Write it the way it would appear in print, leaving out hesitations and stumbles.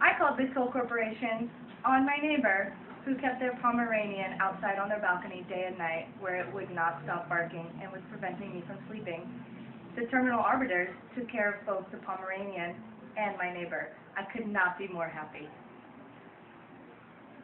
I called this whole corporation on my neighbor who kept their Pomeranian outside on their balcony day and night where it would not stop barking and was preventing me from sleeping. The terminal arbiters took care of both the Pomeranian and my neighbor. I could not be more happy.